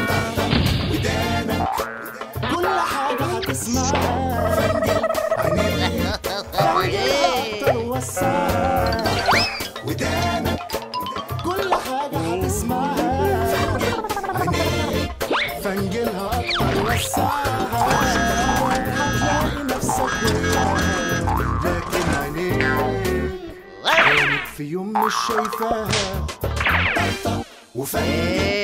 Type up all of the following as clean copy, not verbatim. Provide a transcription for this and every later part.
ودانك كل حاجة هتسمعها. فنجل عينيك أكتر وسعها. ودانك كل حاجة هتسمعها. فنجل عينيك فنجلها أكتر وسعها. هتلاقي نفسك جواها، لكن عينيك في يوم مش شايفاها. طقطق وفنجل.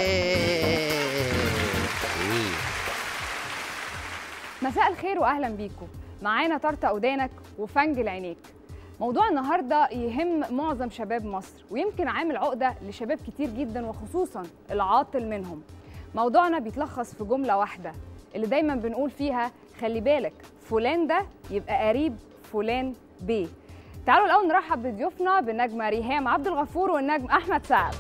مساء الخير واهلا بيكم. معانا طرطق ودانك وفنجل عينيك. موضوع النهارده يهم معظم شباب مصر، ويمكن عامل عقده لشباب كتير جدا وخصوصا العاطل منهم. موضوعنا بيتلخص في جمله واحده اللي دايما بنقول فيها خلي بالك فلان ده يبقى قريب فلان بيه. تعالوا الاول نرحب بضيوفنا بالنجمه ريهام عبد الغفور والنجم احمد سعد.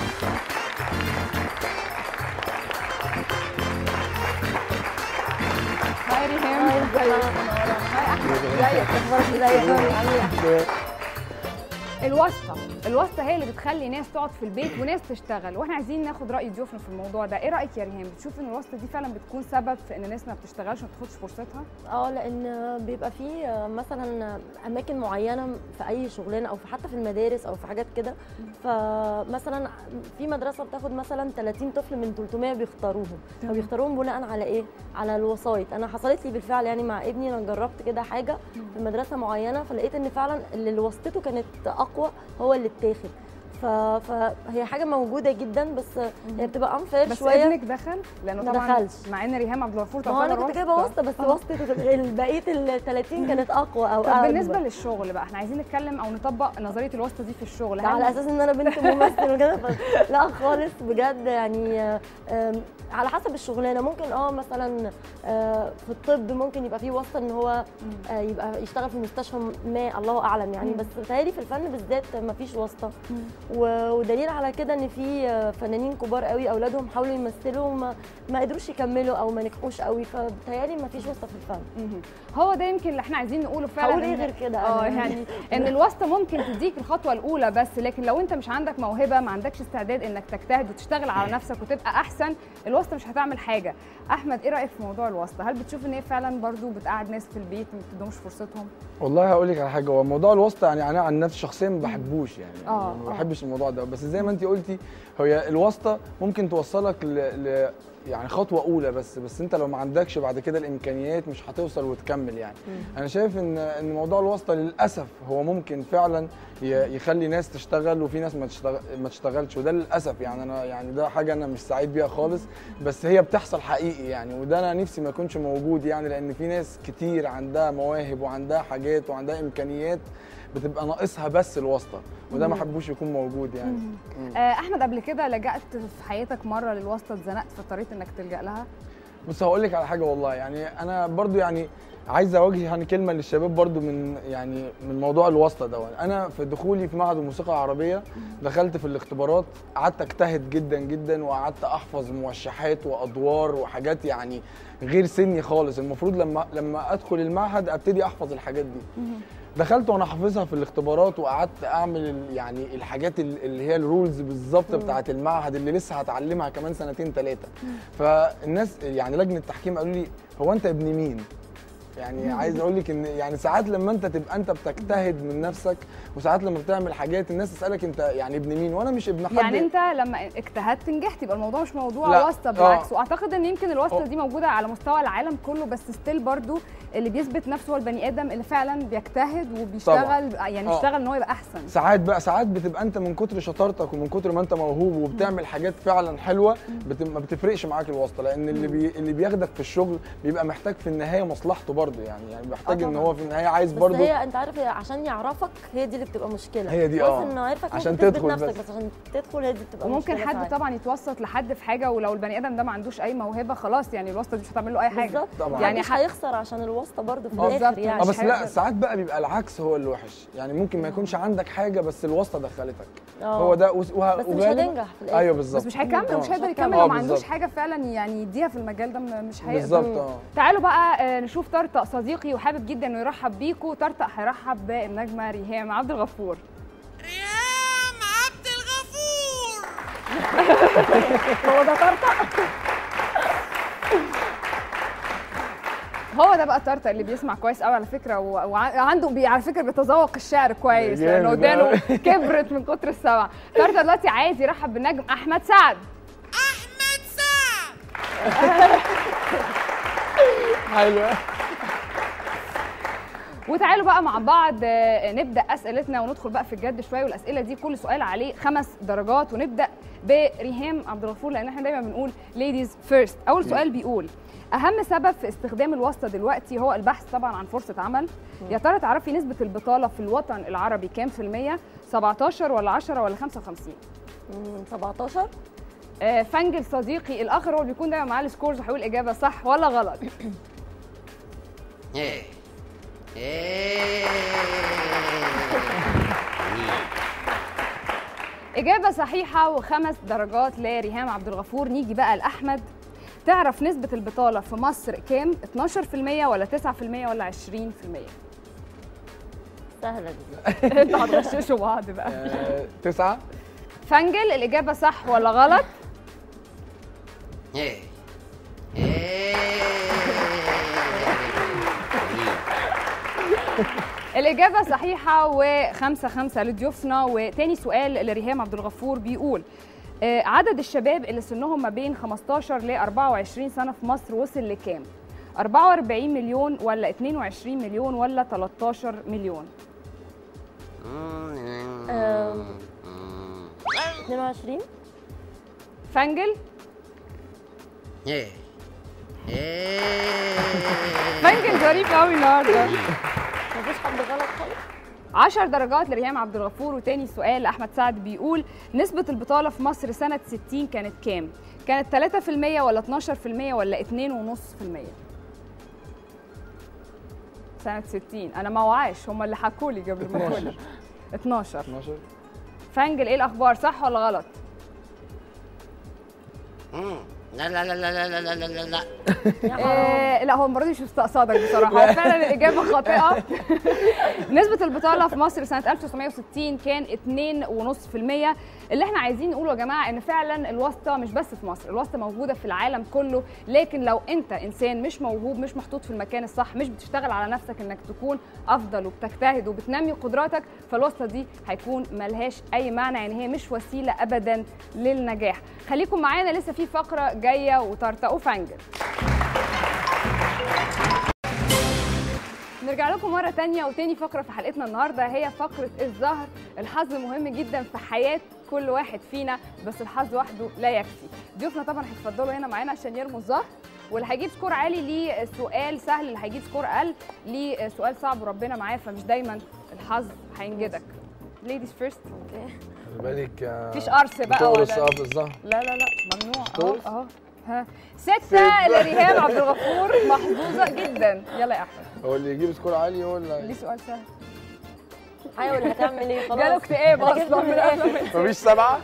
هاي ريهام. هاي احمد. ازيك؟ اخبارك ايه؟ الواسطه هي اللي بتخلي ناس تقعد في البيت وناس تشتغل، واحنا عايزين ناخد راي ضيوفنا في الموضوع ده. ايه رايك يا ريهام؟ بتشوف ان الواسطه دي فعلا بتكون سبب في ان ناس ما بتشتغلش وما بتاخدش فرصتها؟ لان بيبقى فيه مثلا اماكن معينه في اي شغلانه او حتى في المدارس او في حاجات كده. فمثلا في مدرسه بتاخد مثلا 30 طفل من 300 بيختاروهم، فبيختاروهم بناء على ايه؟ على الوسايط. انا حصلت لي بالفعل يعني مع ابني، انا جربت كده حاجه في مدرسه معينه، فلقيت ان فعلا اللي واسطته كانت اقوى هو اللي اتاخد. فهي حاجه موجوده جدا، بس هي بتبقى انفير بس شويه. ابنك دخل؟ لانه ما طبعا دخلش، مع ان ريهام عبد الغفور طبعا انا كنت جايبه واسطه، بس واسطه بقيه ال 30 كانت اقوى او طب بالنسبه للشغل بقى، احنا عايزين نتكلم او نطبق نظريه الواسطه دي في الشغل. على اساس ان انا بنت ممثل وكده لا خالص بجد. يعني على حسب الشغلانه. ممكن مثلا في الطب ممكن يبقى فيه واسطه ان هو يبقى يشتغل في مستشفى ما، الله اعلم يعني. بس بتهيألي في الفن بالذات ما فيش واسطه. ودليل على كده ان في فنانين كبار قوي اولادهم حاولوا يمثلوا ما قدروش يكملوا او ما نجحوش قوي. فبتهيألي ما فيش واسطه في الفن. هو ده يمكن اللي احنا عايزين نقوله فعلا. هقول ايه غير كده؟ يعني ان الواسطه ممكن تديك الخطوه الاولى بس، لكن لو انت مش عندك موهبه، ما عندكش استعداد انك تجتهد وتشتغل على نفسك وتبقى احسن، الواسطه مش هتعمل حاجه. احمد، ايه رايك في موضوع الواسطه؟ هل بتشوف ان هي فعلا برضو بتقعد ناس في البيت ما بتديهمش فرصتهم؟ والله هقول لك على حاجه، هو موضوع الواسطه يعني انا عن نفسي شخصيا ما بحبوش يعني ما بحبش الموضوع ده. بس زي ما انت قلتي، هي الواسطه ممكن توصلك يعني خطوه اولى بس انت لو ما عندكش بعد كده الامكانيات مش هتوصل وتكمل يعني. انا شايف ان موضوع الواسطه للاسف هو ممكن فعلا يخلي ناس تشتغل وفي ناس ما تشتغلش، وده للاسف يعني. انا يعني ده حاجه انا مش سعيد بيها خالص، بس هي بتحصل حقيقي يعني. وده انا نفسي ما يكونش موجود يعني، لان في ناس كتير عندها مواهب وعندها حاجات وعندها امكانيات بتبقى ناقصها بس الواسطه، وده ما حبوش يكون موجود يعني. احمد، قبل كده لجأت في حياتك مره للواسطه، اتزنقت فاضطريت انك تلجأ لها؟ بص هقول لك على حاجه والله، يعني انا برضو يعني عايز اوجه يعني كلمه للشباب برضو من موضوع الواسطه ده. انا في دخولي في معهد الموسيقى العربيه دخلت في الاختبارات، قعدت اجتهد جدا جدا وقعدت احفظ موشحات وادوار وحاجات يعني غير سني خالص. المفروض لما ادخل المعهد ابتدي احفظ الحاجات دي. دخلت وانا حافظها في الاختبارات وقعدت اعمل يعني الحاجات اللي هي الرولز بالظبط بتاعه المعهد اللي لسه هتعلمها كمان سنتين ثلاثه. فالناس يعني لجنه التحكيم قالوا لي هو انت ابن مين؟ يعني عايز اقول لك ان يعني ساعات لما انت تبقى انت بتجتهد من نفسك، وساعات لما بتعمل حاجات الناس تسالك انت يعني ابن مين، وانا مش ابن حد. يعني انت لما اجتهدت نجحت، يبقى الموضوع مش موضوع واسطه، بالعكس. واعتقد ان يمكن الواسطه دي موجوده على مستوى العالم كله، بس ستيل برضو اللي بيثبت نفسه هو البني ادم اللي فعلا بيجتهد وبيشتغل يعني يشتغل ان هو يبقى احسن. ساعات بتبقى انت من كتر شطارتك ومن كتر ما انت موهوب وبتعمل حاجات فعلا حلوه ما بتفرقش معاك الواسطه، لان اللي بياخدك في الشغل بيبقى محتاج في النهايه مصلحته برضو يعني محتاج ان هو في النهايه عايز برضو. بس هي انت عارف، هي عشان يعرفك هي دي اللي بتبقى مشكله. هي دي انه عارفك عشان تدخل نفسك بس عشان تدخل هي دي بتبقى وممكن مشكله. حد طبعا يتوسط لحد في حاجه، ولو البني ادم ده ما عندوش اي موهبه خلاص يعني الواسطه دي مش هتعمل له اي حاجه. بالظبط، يعني مش هيخسر عشان الواسطه برضه في الاخر يعني. بس لا، ساعات بقى بيبقى العكس هو اللي وحش يعني. ممكن ما يكونش عندك حاجه بس الواسطه دخلتك. هو ده بس مش هتنجح في الاخر. ايوه بالظبط، بس مش هيكمل ومش هيقدر يكمل لو ما عندوش حاجه فعلا يعني يديها في المجال ده، مش هيقدر. بالظبط. تعالوا بقى نشوف طرطق صديقي وحابب جدا انه يرحب بيكم. طرطق هيرحب بالنجمه ريهام عبد الغفور. ريهام عبد الغفور. هو ده طرطق. هو ده بقى الطرطق اللي بيسمع كويس قوي على فكره، وعنده على فكره بيتذوق الشعر كويس لانه ودانه كبرت من كتر السمع. طرطق دلوقتي عايز يرحب بالنجم احمد سعد. احمد سعد. حلوه. وتعالوا بقى مع بعض نبدا اسئلتنا وندخل بقى في الجد شويه، والاسئله دي كل سؤال عليه 5 درجات. ونبدا بريهام عبد الغفور لان احنا دايما بنقول ليديز فيرست. اول سؤال بيقول اهم سبب في استخدام الواسطه دلوقتي هو البحث طبعا عن فرصه عمل. يا ترى تعرفي نسبه البطاله في الوطن العربي كام في المية؟ 17 ولا 10 ولا 55؟ 17. فنجل صديقي الاخر هو اللي بيكون دايما معاه السكورز وهيقول اجابه صح ولا غلط؟ إجابة صحيحة و5 درجات لريهام عبد الغفور. نيجي بقى لأحمد. تعرف نسبة البطالة في مصر كام؟ 12% ولا 9% ولا 20%؟ سهلة دي. انتوا هتغششوا بعض بقى. 9. فنجل الإجابة صح ولا غلط؟ الإجابة صحيحة و5-5 لضيوفنا. وتاني سؤال لريهام عبد الغفور بيقول عدد الشباب اللي سنهم ما بين 15 ل 24 سنة في مصر وصل لكام؟ 44 مليون ولا 22 مليون ولا 13 مليون؟ 22. فنجل؟ فنجل ظريف قوي النهارده. مفيش حد غلط خالص. 10 درجات لريهام عبد الغفور. وتاني سؤال لأحمد سعد بيقول نسبة البطالة في مصر سنة 60 كانت كام؟ كانت 3% ولا 12% ولا 2.5%؟ سنة 60 أنا ما وعاش، هم اللي حكوا لي قبل ما أقول. 12. فنجل إيه الأخبار صح ولا غلط؟ لا لا لا لا لا لا لا لا. لا هو المره دي مش مستقصدك بصراحه، هو فعلا الاجابه خاطئه. نسبه البطاله في مصر سنه 1960 كان 2.5%. اللي احنا عايزين نقوله يا جماعه ان فعلا الواسطه مش بس في مصر، الواسطه موجوده في العالم كله. لكن لو انت انسان مش موهوب، مش محطوط في المكان الصح، مش بتشتغل على نفسك انك تكون افضل وبتجتهد وبتنمي قدراتك، فالواسطه دي هيكون ملهاش اي معنى. يعني هي مش وسيله ابدا للنجاح. خليكم معانا لسه في فقره جايه وطرطق وفنجل. نرجع لكم مرة تانية وتاني فقرة في حلقتنا النهاردة هي فقرة الزهر. الحظ مهم جدا في حياة كل واحد فينا، بس الحظ وحده لا يكفي. ضيوفنا طبعا هيتفضلوا هنا معانا عشان يرموا الزهر، واللي هيجيب سكور عالي ليه سؤال سهل، اللي هيجيب سكور اقل ليه سؤال صعب، وربنا معاه فمش دايما الحظ هينجدك. ليديز فيرست. اوكي. خلي بالك مفيش قرص بقى ولا في الظهر. لا لا لا ممنوع. اهو ها 6 لريهام عبد الغفور، محظوظة جدا. يلا يا احمد. هو اللي يجيب سكور عالي هو اللي ليه سؤال سهل. حاول. هتعمل ايه؟ خلاص جاله اكتئاب اصلا من قبل. مفيش 7.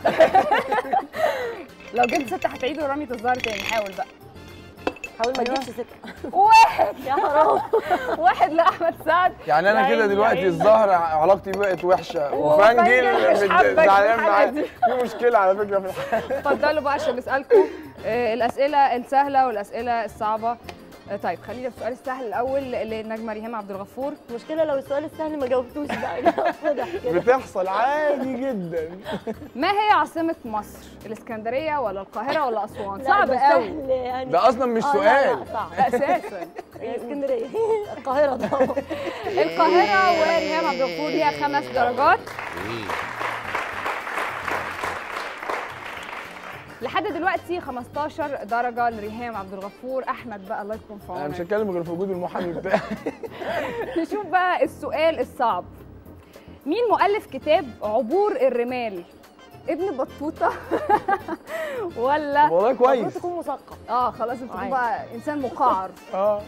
لو جبت 6 هتعيد رمية الزهر تاني. حاول بقى. حاول ما تجيبش 6. 1 يا حرام. 1 لأحمد سعد. يعني انا كده دلوقتي الظهر علاقتي بقت وحشه، وفنجل مش حابك زعلان الحاجة معايا. دي. في مشكله على فكره في الحياه. اتفضلوا بقى عشان نسألكم الأسئلة السهلة والأسئلة الصعبة. طيب خلينا في السؤال السهل الأول للنجمة ريهام عبد الغفور. المشكلة لو السؤال السهل ما جاوبتوش بقى. واضح كده. بتحصل عادي جدا. ما هي عاصمة مصر؟ الإسكندرية ولا القاهرة ولا أسوان؟ لا، صعب ده قوي. سهل يعني. ده اصلا مش لا، سؤال. لا، صعب. أساسا اسكندرية. القاهرة طبعا. القاهرة. وريهام عبد الغفور ليها 5 درجات. لحد دلوقتي 15 درجة لريهام عبد الغفور. أحمد بقى الله يكون في انا مش عونك. هتكلم غير في وجود المحامي بتاعي. نشوف بقى السؤال الصعب. مين مؤلف كتاب عبور الرمال؟ ابن بطوطة ولا والله المفروض كويس. تكون مثقف. خلاص انت عادي. بقى انسان مقعر. اه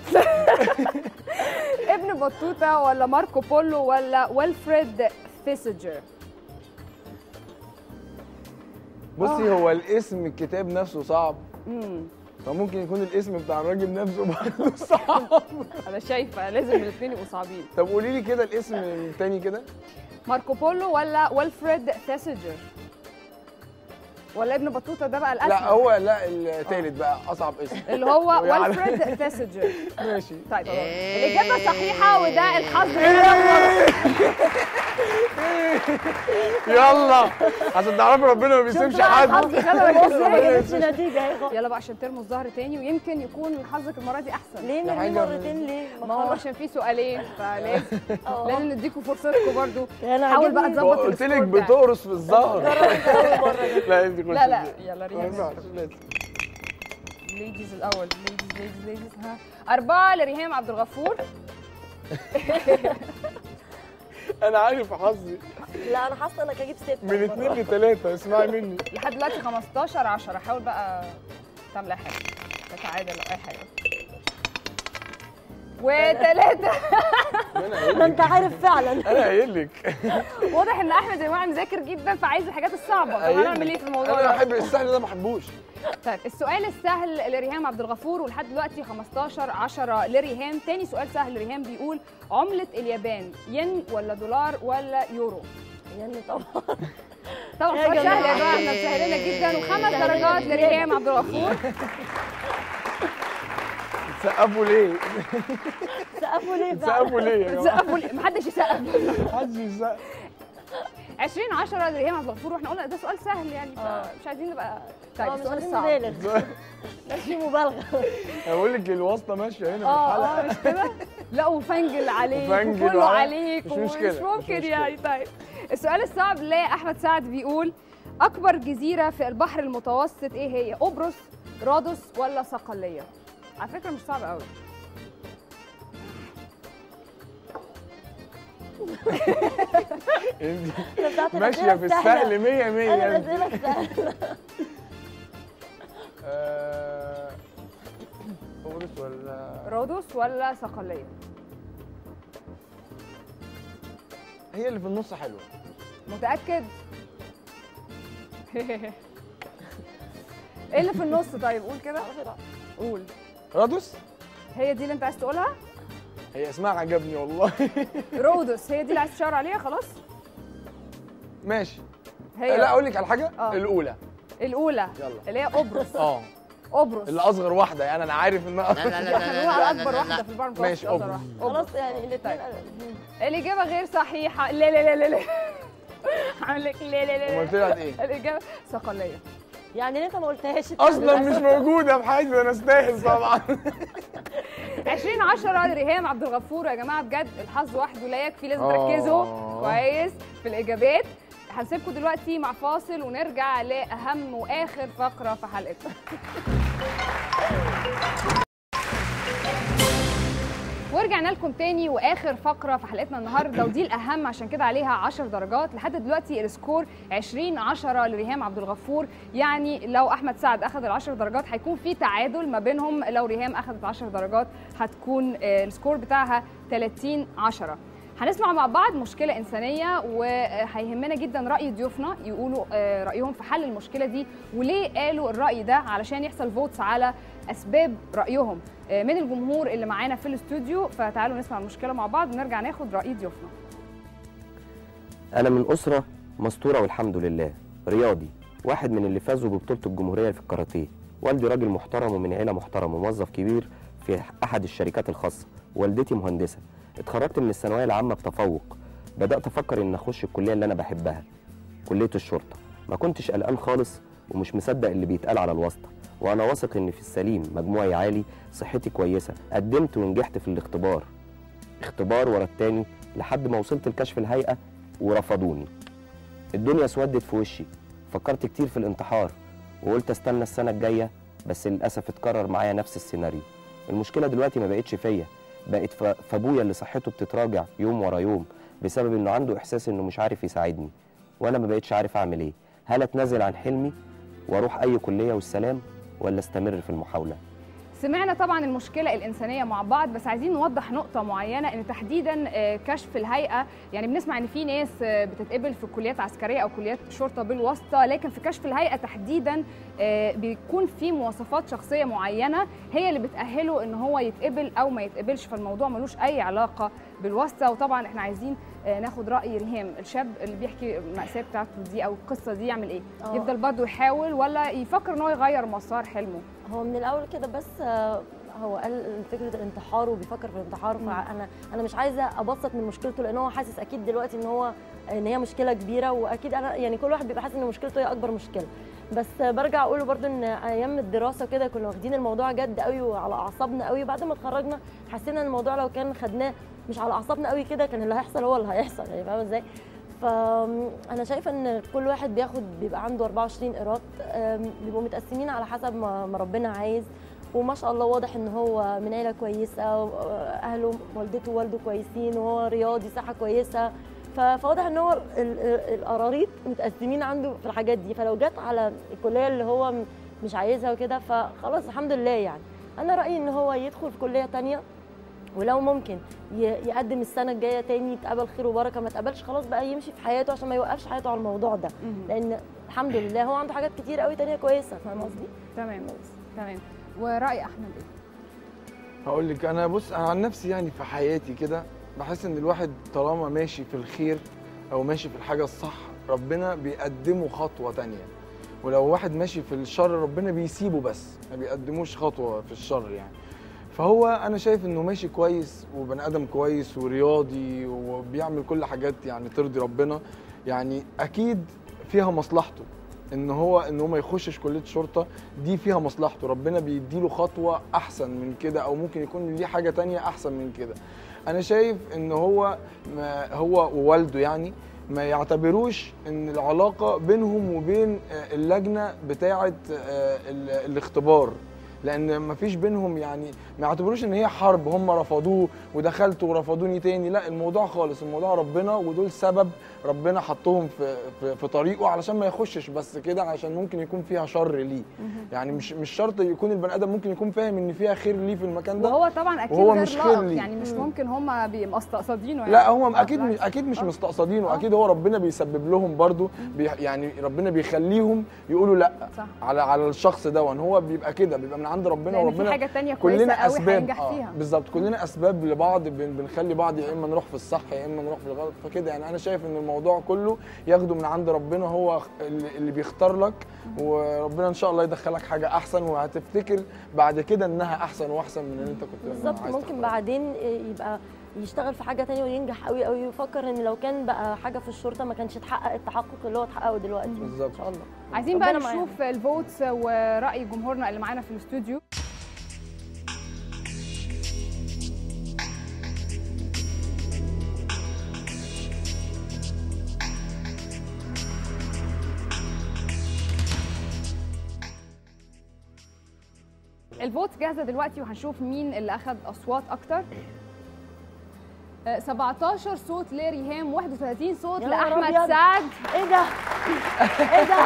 ابن بطوطة ولا ماركو بولو ولا ويلفريد ثيسجر؟ بصي هو الاسم الكتاب نفسه صعب، فممكن يكون الاسم بتاع الراجل نفسه برضه صعب. انا شايفه لازم الاثنين يبقوا صعبين. طب قولي لي كده الاسم التاني كده. ماركو بولو ولا ويلفريد ثيسجر؟ ولا ابن بطوطه ده بقى الاسهل؟ لا هو لا التالت بقى اصعب اسم اللي هو ويعلى. والفريد تيسجر. ماشي. طيب الاجابه صحيحه وده الحظ. يلا عشان تعرفي ربنا ما بيسيبش حد. ما جابتش نتيجه اهي خالص. يلا بقى عشان ترموا الظهر تاني ويمكن يكون حظك المره دي احسن. ليه ده نرمي حاجة مرتين ليه؟ ما هو عشان في سؤالين فلازم لازم نديكم فرصتكم برضو. أنا حاول بقى عاجبني. تظبط قلت لك السكور بتاعك. بتقرص في الظهر. اول مره دي. لا انت لا لا يلا ما ينفعش ريهام. لازم. ليديز الاول. ليديز ها 4 لريهام عبد الغفور. انا عارف حظي لا انا حاسه انك هجيب 6 من 2 ل 3 اسمعي مني. لحد دلوقتي 15 10. حاول بقى تعمل اي حاجه تتعادل او اي حاجه. وثلاثة. ما انت عارف فعلا. انا قايل لك. واضح ان احمد يا جماعه مذاكر جدا فعايز الحاجات الصعبه. طب قايل هنعمل ايه في الموضوع انا ده؟ بحب السهل ده ما بحبوش. طيب السؤال السهل لريهام عبد الغفور ولحد دلوقتي 15 10 لريهام. تاني سؤال سهل لريهام بيقول عملة اليابان ين ولا دولار ولا يورو؟ يعني طبعا طبعا يا سؤال سهل يا جماعة. جماعه احنا مسهلينها جدا و5 درجات لريهام عبد الغفور. تسقفوا ليه؟ سقفوا ليه فعلا؟ تسقفوا ليه يا جماعه؟ سقفوا محدش يسقف. محدش يسقف. 20 10 لريهام عبد الغفور واحنا قلنا ده سؤال سهل يعني مش عايزين نبقى. طيب مش السؤال عايزين الصعب. نبالغ. مش في مبالغه. بقول لك الواسطه ماشيه هنا في الحلقه. مش كده؟ لا وفنجل عليك وفنجل وكله وعلى- عليك مش مشكلة، ومش مش ممكن مشكلة. يعني. طيب السؤال الصعب لأحمد سعد بيقول أكبر جزيرة في البحر المتوسط إيه هي؟ قبرص، رادوس ولا صقلية؟ على فكرة مش صعب قوي. انت أنا بتاعت ماشيه الأسئلة في السهلة. السهل 100 100 انا يعني. الاسئله السهله. قبرص ولا رادوس ولا صقلية؟ هي اللي في النص حلوه. متأكد؟ ايه اللي في النص؟ طيب قول كده. قول. رادوس هي دي اللي انت عايز تقولها؟ هي اسمها عجبني والله. رودوس هي دي اللي عايز تشاور عليها خلاص؟ ماشي. هي لا اقول لك على حاجه آه. الاولى. الأولى يلا. اللي هي قبرص. قبرص اللي اصغر واحده يعني انا عارف انها احنا بنقول على اكبر واحده في البحر المتوسط. ماشي، قبرص. خلاص يعني الاثنين. الاجابه غير صحيحه. لا لا لا لا لا. عامل لك لا لا لا. امال طلعت ايه؟ الاجابه صقليه. يعني انت ما قلتهاش اصلا مش موجوده في حياتي انا استاهل طبعا. 20 10 لريهام عبد الغفور. يا جماعه بجد الحظ وحده لا يكفي، لازم آه. تركزوا كويس في الاجابات. هنسيبكم دلوقتي مع فاصل ونرجع لاهم واخر فقره في حلقتنا. ورجعنا لكم تاني واخر فقره في حلقتنا النهارده ودي الاهم عشان كده عليها 10 درجات. لحد دلوقتي السكور 20 10 لريهام عبد الغفور. يعني لو احمد سعد اخذ ال10 درجات هيكون في تعادل ما بينهم. لو ريهام اخذت 10 درجات هتكون السكور بتاعها 30 10. هنسمع مع بعض مشكله انسانيه وهيهمنا جدا راي ضيوفنا يقولوا رايهم في حل المشكله دي وليه قالوا الراي ده علشان يحصل فوتس على اسباب رايهم من الجمهور اللي معانا في الاستوديو. فتعالوا نسمع المشكله مع بعض ونرجع ناخد راي ضيوفنا. أنا من أسرة مستورة والحمد لله، رياضي، واحد من اللي فازوا ببطولة الجمهورية في الكاراتيه، والدي راجل محترم ومن عيلة محترمة وموظف كبير في أحد الشركات الخاصة، والدتي مهندسة، اتخرجت من الثانوية العامة بتفوق، بدأت أفكر إن أخش الكلية اللي أنا بحبها، كلية الشرطة، ما كنتش قلقان خالص ومش مصدق اللي بيتقال على الواسطة، وأنا واثق إن في السليم، مجموعي عالي، صحتي كويسة، قدمت ونجحت في الاختبار، اختبار ورا التاني لحد ما وصلت لكشف الهيئة ورفضوني. الدنيا اسودت في وشي، فكرت كتير في الانتحار وقلت استنى السنة الجاية، بس للأسف اتكرر معايا نفس السيناريو. المشكلة دلوقتي ما بقتش فيا، بقت في ابويا اللي صحته بتتراجع يوم ورا يوم بسبب انه عنده احساس انه مش عارف يساعدني، وانا ما بقتش عارف اعمل ايه. هل اتنازل عن حلمي واروح اي كلية والسلام ولا استمر في المحاولة؟ سمعنا طبعا المشكله الانسانيه مع بعض، بس عايزين نوضح نقطه معينه، ان تحديدا كشف الهيئه، يعني بنسمع ان في ناس بتتقبل في كليات عسكريه او كليات شرطه بالواسطه، لكن في كشف الهيئه تحديدا بيكون في مواصفات شخصيه معينه هي اللي بتاهله ان هو يتقبل او ما يتقبلش، فالموضوع ملوش اي علاقه بالواسطه. وطبعا احنا عايزين ناخد راي ريهام، الشاب اللي بيحكي المأساة بتاعته دي او القصه دي يعمل ايه؟ يفضل برضه يحاول ولا يفكر ان هو يغير مسار حلمه؟ هو من الاول كده بس هو قال فكره الانتحار وبيفكر في الانتحار، فانا مش عايزه ابسط من مشكلته، لان هو حاسس اكيد دلوقتي ان هي مشكله كبيره، واكيد انا يعني كل واحد بيبقى حاسس ان مشكلته هي اكبر مشكله. بس برجع اقول له برده ان ايام الدراسه كده كنا واخدين الموضوع جد قوي وعلى اعصابنا قوي، بعد ما اتخرجنا حسينا ان الموضوع لو كان خدناه مش على اعصابنا قوي كده كان اللي هيحصل هو اللي هيحصل، يعني فاهمه ازاي؟ فانا شايفه ان كل واحد بيبقى عنده 24 قيراط، بيبقوا متقسمين على حسب ما ربنا عايز، وما شاء الله واضح ان هو من عيله كويسه، واهله والدته ووالده كويسين، وهو رياضي صحه كويسه، فواضح ان هو القراريط متقسمين عنده في الحاجات دي. فلو جت على الكليه اللي هو مش عايزها وكده فخلاص الحمد لله. يعني انا رايي ان هو يدخل في كليه ثانيه، ولو ممكن يقدم السنه الجايه تاني، يتقبل خير وبركه، ما اتقبلش خلاص بقى يمشي في حياته عشان ما يوقفش حياته على الموضوع ده، لان الحمد لله هو عنده حاجات كتير قوي تانيه كويسه. فاهم قصدي؟ تمام. وراي احمد ايه؟ هقول لك انا، بص انا عن نفسي يعني في حياتي كده بحس ان الواحد طالما ماشي في الخير او ماشي في الحاجه الصح ربنا بيقدمه خطوه تانية، ولو واحد ماشي في الشر ربنا بيسيبه بس ما بيقدموش خطوه في الشر يعني. فهو انا شايف انه ماشي كويس وبني ادم كويس ورياضي وبيعمل كل حاجات يعني ترضي ربنا، يعني اكيد فيها مصلحته ان هو ما يخشش كليه شرطه، دي فيها مصلحته، ربنا بيديله خطوه احسن من كده، او ممكن يكون ليه حاجه تانية احسن من كده. انا شايف ان هو ووالده يعني ما يعتبروش ان العلاقه بينهم وبين اللجنه بتاعه الاختبار، لان ما فيش بينهم يعني ما يعتبروش ان هي حرب، هم رفضوه ودخلت ورفضوني تاني، لا الموضوع خالص، الموضوع ربنا، ودول سبب ربنا حطهم في طريقه علشان ما يخشش بس كده، عشان ممكن يكون فيها شر ليه. يعني مش شرط يكون البني ادم ممكن يكون فاهم ان فيها خير ليه في المكان ده، وهو طبعا اكيد وهو مش خير ليه، يعني مش ممكن هم مستقصدينه يعني. لا هم اكيد مش مستقصدينه، اكيد هو ربنا بيسبب لهم برضو يعني ربنا بيخليهم يقولوا لا صح. على الشخص ده، وان هو بيبقى كده، بيبقى من عند ربنا، وربنا في حاجه ثانيه كويسه قوي هينجح فيها. بالظبط، كلنا اسباب لبعض، بنخلي بعض يا اما نروح في الصح يا اما نروح في الغلط، فكده يعني انا شايف ان الموضوع كله ياخده من عند ربنا، هو اللي بيختار لك، وربنا ان شاء الله يدخلك حاجه احسن، وهتفتكر بعد كده انها احسن واحسن من اللي انت كنت بالظبط. ممكن بعدين يبقى يشتغل في حاجه ثانيه وينجح قوي قوي، ويفكر ان لو كان بقى حاجه في الشرطه ما كانش اتحقق التحقق اللي هو اتحققه دلوقتي. بالظبط ان شاء الله. عايزين بقى نشوف الفوتس وراي جمهورنا اللي معانا في الاستوديو. الفوتس جاهزه دلوقتي وهنشوف مين اللي اخذ اصوات اكتر. 17 صوت لريهام، 31 صوت لاحمد سعد. ايه ده؟ ايه ده؟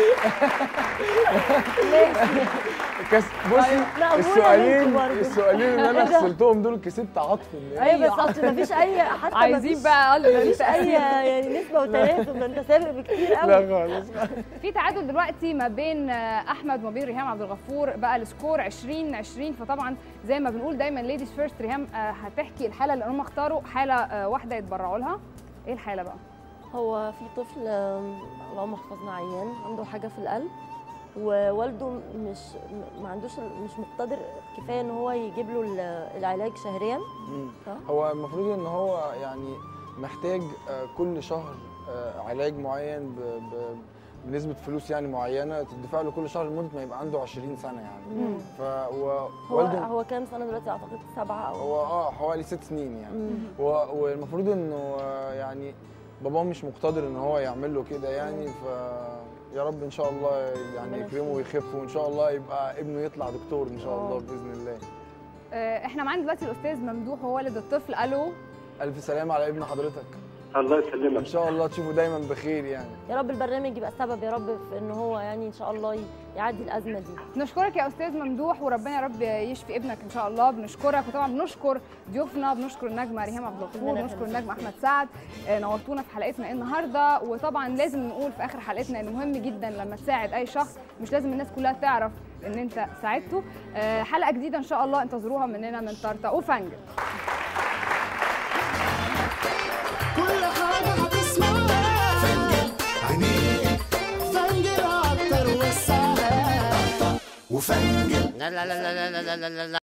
بصي السؤالين اللي انا خسرتهم دول كسبت عاطف. ايوه بس اصل مفيش اي حتى عايزين بقى مفيش اي يعني نسبه وتناسب، ده انت سابق بكتير قوي. لا خالص. في تعادل دلوقتي ما بين احمد وما بين ريهام عبد الغفور، بقى السكور 20-20. فطبعا زي ما بنقول دايما ليديز فيرست، ريهام هتحكي الحاله اللي هم اختاروا حاله واحده يتبرعوا لها. ايه الحاله بقى؟ هو في طفل اللهم احفظنا عيان عنده حاجه في القلب، ووالده ما عندوش، مش مقتدر كفايه ان هو يجيب له العلاج شهريا. هو المفروض ان هو يعني محتاج كل شهر علاج معين بنسبه فلوس يعني معينه تدفع له كل شهر لمده ما يبقى عنده 20 سنه يعني. هو كام سنه دلوقتي؟ اعتقد 7 او هو حوالي 6 سنين يعني. والمفروض انه يعني باباه مش مقتدر ان هو يعمل له كده يعني، يا رب ان شاء الله يعني يكرمه ويخف، وان شاء الله يبقى ابنه يطلع دكتور ان شاء الله باذن الله. احنا معانا دلوقتي الاستاذ ممدوح هو والد الطفل. الو. الف سلامه على ابن حضرتك. الله يسلمك. ان شاء الله تشوفوا دايما بخير يعني. يا رب البرنامج يبقى سبب يا رب في ان هو يعني ان شاء الله يعدي الازمه دي. نشكرك يا استاذ ممدوح، وربنا يا رب يشفي ابنك ان شاء الله. بنشكرك، وطبعا بنشكر ضيوفنا، بنشكر النجمه ريهام عبد الغفور، بنشكر النجم احمد سعد. نورتونا في حلقتنا النهارده. وطبعا لازم نقول في اخر حلقتنا ان مهم جدا لما تساعد اي شخص مش لازم الناس كلها تعرف ان انت ساعدته. حلقه جديده ان شاء الله انتظروها مننا من طرطق وفنجل. كل حاجة هتسمعها فنجل عينيك، فنجل أكتر وسعها. وفنجل لا لا لا لا لا لا لا لا